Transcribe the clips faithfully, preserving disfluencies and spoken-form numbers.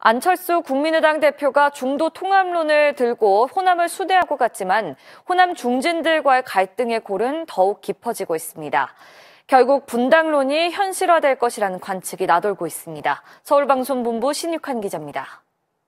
안철수 국민의당 대표가 중도 통합론을 들고 호남을 수대하고 갔지만 호남 중진들과의 갈등의 골은 더욱 깊어지고 있습니다. 결국 분당론이 현실화될 것이라는 관측이 나돌고 있습니다. 서울방송본부 신익환 기자입니다.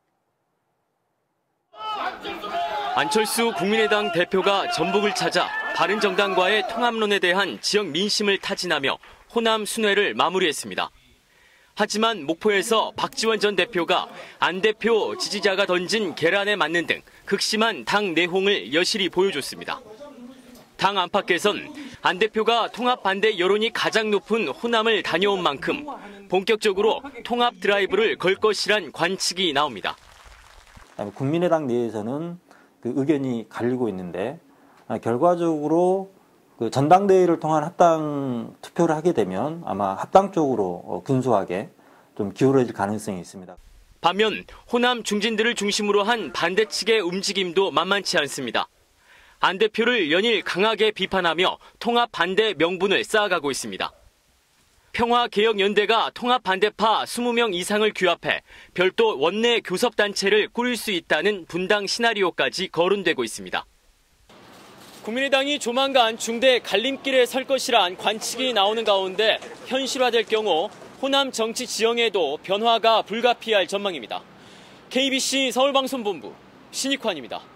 안철수 국민의당 대표가 전북을 찾아 바른정당과의 통합론에 대한 지역 민심을 타진하며 호남 순회를 마무리했습니다. 하지만 목포에서 박지원 전 대표가 안 대표 지지자가 던진 계란에 맞는 등 극심한 당 내홍을 여실히 보여줬습니다. 당 안팎에선 안 대표가 통합 반대 여론이 가장 높은 호남을 다녀온 만큼 본격적으로 통합 드라이브를 걸 것이란 관측이 나옵니다. 국민의당 내에서는 그 의견이 갈리고 있는데 결과적으로 그 전당대회를 통한 합당 투표를 하게 되면 아마 합당 쪽으로 근소하게 좀 기울어질 가능성이 있습니다. 반면 호남 중진들을 중심으로 한 반대 측의 움직임도 만만치 않습니다. 안 대표를 연일 강하게 비판하며 통합 반대 명분을 쌓아가고 있습니다. 평화개혁연대가 통합 반대파 이십 명 이상을 규합해 별도 원내 교섭단체를 꾸릴 수 있다는 분당 시나리오까지 거론되고 있습니다. 국민의당이 조만간 중대 갈림길에 설 것이란 관측이 나오는 가운데 현실화될 경우 호남 정치 지형에도 변화가 불가피할 전망입니다. 케이비씨 서울방송본부 신익환입니다.